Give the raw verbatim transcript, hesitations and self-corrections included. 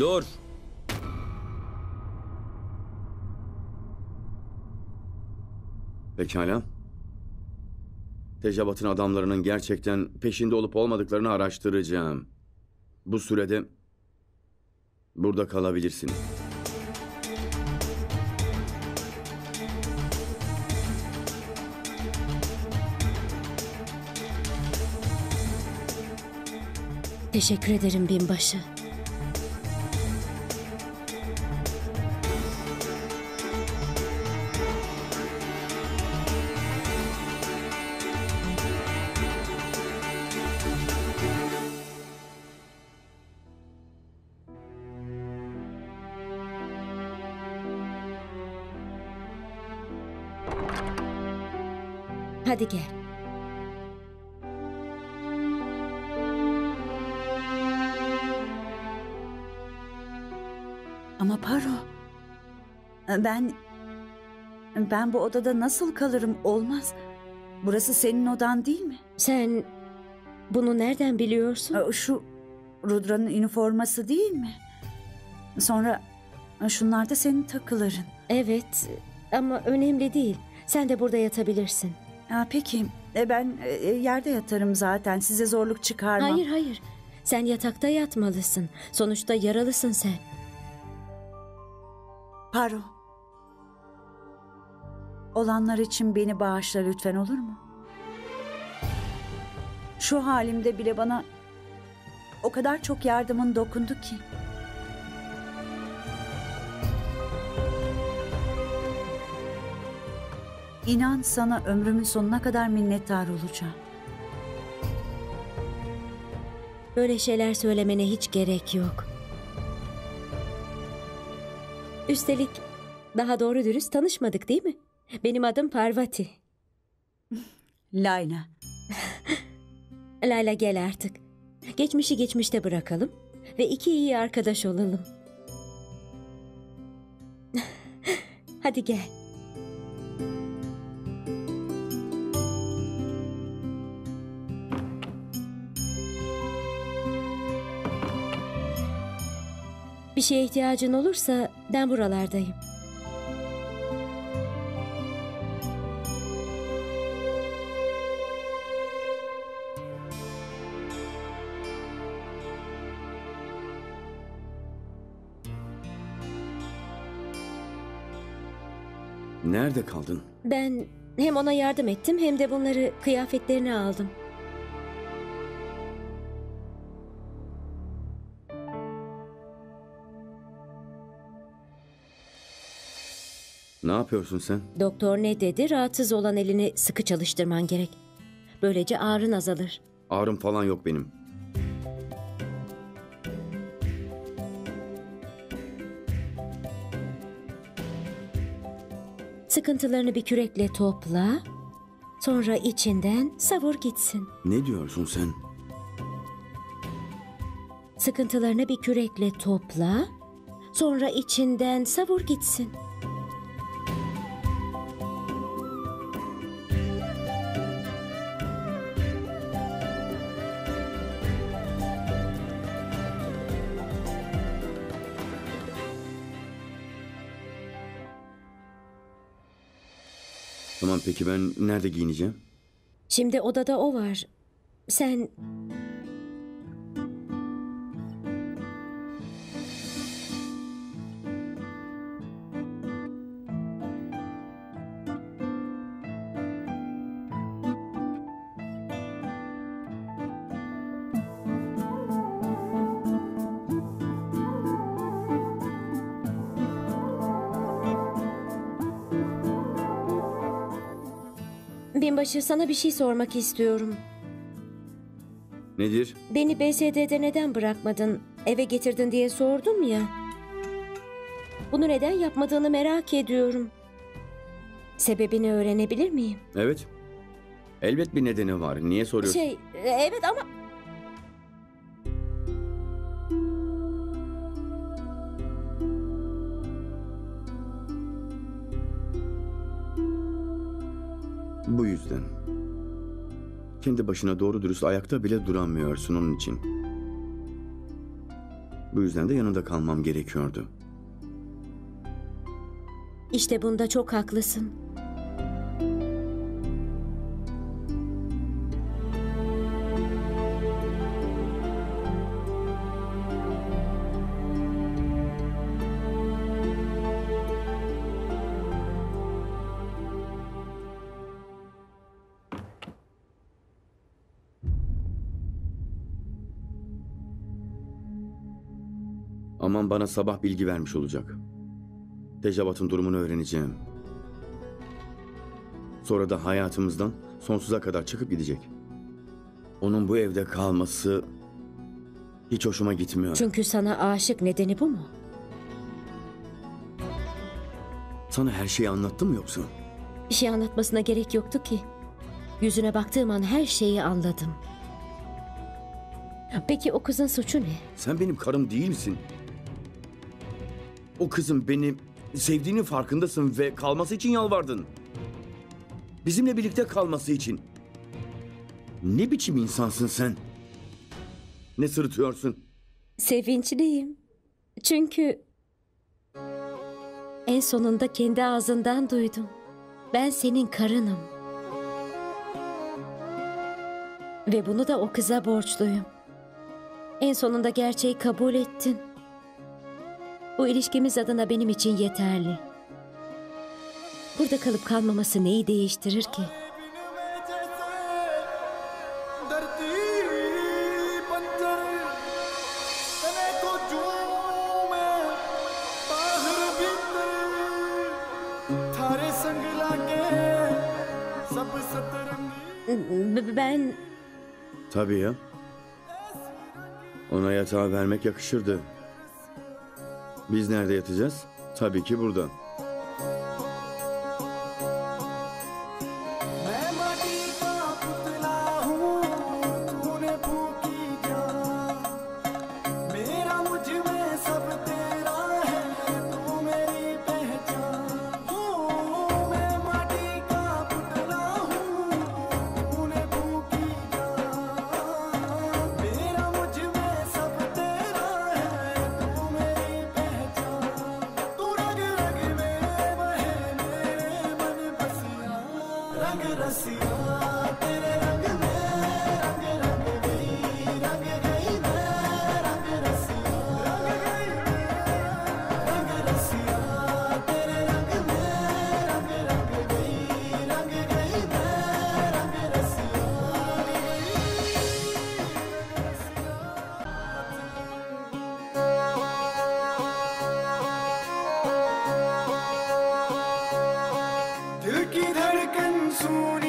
Dur. Pekala. Tecabat'ın adamlarının gerçekten peşinde olup olmadıklarını araştıracağım. Bu sürede burada kalabilirsin. Teşekkür ederim binbaşı. Hadi gel. Ama Paro, ben ben bu odada nasıl kalırım? Olmaz. Burası senin odan değil mi? Sen bunu nereden biliyorsun? Şu Rudra'nın üniforması değil mi? Sonra şunlar da senin takıların. Evet ama önemli değil. Sen de burada yatabilirsin. Ya peki, e, ben e, yerde yatarım zaten. Size zorluk çıkarmam. Hayır hayır. Sen yatakta yatmalısın. Sonuçta yaralısın sen. Paro, olanlar için beni bağışla lütfen, olur mu? Şu halimde bile bana o kadar çok yardımın dokundu ki. İnan, sana ömrümün sonuna kadar minnettar olacağım. Böyle şeyler söylemene hiç gerek yok. Üstelik daha doğru dürüst tanışmadık değil mi? Benim adım Parvati. Layla. Layla gel artık. Geçmişi geçmişte bırakalım ve iki iyi arkadaş olalım. Hadi gel. Bir şeye ihtiyacın olursa ben buralardayım. Nerede kaldın? Ben hem ona yardım ettim hem de bunları kıyafetlerini aldım. Ne yapıyorsun sen? Doktor ne dedi? Rahatsız olan elini sıkı çalıştırman gerek. Böylece ağrın azalır. Ağrım falan yok benim. Sıkıntılarını bir kürekle topla. Sonra içinden savur gitsin. Ne diyorsun sen? Sıkıntılarını bir kürekle topla. Sonra içinden savur gitsin. Tamam, peki ben nerede giyineceğim? Şimdi odada o var. Sen... Binbaşı, sana bir şey sormak istiyorum. Nedir? Beni B S D'de neden bırakmadın, eve getirdin diye sordum ya. Bunu neden yapmadığını merak ediyorum. Sebebini öğrenebilir miyim? Evet. Elbet bir nedeni var. Niye soruyorsun? Şey, evet ama... Bu yüzden. Kendi başına doğru dürüst ayakta bile duramıyorsun onun için. Bu yüzden de yanında kalmam gerekiyordu. İşte bunda çok haklısın. Aman bana sabah bilgi vermiş olacak. Tejavat'ın durumunu öğreneceğim. Sonra da hayatımızdan sonsuza kadar çıkıp gidecek. Onun bu evde kalması hiç hoşuma gitmiyor. Çünkü sana aşık, nedeni bu mu? Sana her şeyi anlattım mı yoksa? Bir şey anlatmasına gerek yoktu ki. Yüzüne baktığım an her şeyi anladım. Peki o kızın suçu ne? Sen benim karım değil misin? O kızın beni sevdiğinin farkındasın ve kalması için yalvardın. Bizimle birlikte kalması için. Ne biçim insansın sen? Ne sırıtıyorsun? Sevinçliyim. Çünkü en sonunda kendi ağzından duydum. Ben senin karınım. Ve bunu da o kıza borçluyum. En sonunda gerçeği kabul ettin. Bu ilişkimiz adına benim için yeterli. Burada kalıp kalmaması neyi değiştirir ki? B- Ben... Tabii ya. Ona yatağı vermek yakışırdı. Biz nerede yatacağız? Tabii ki burada. दिल की धड़कन सुन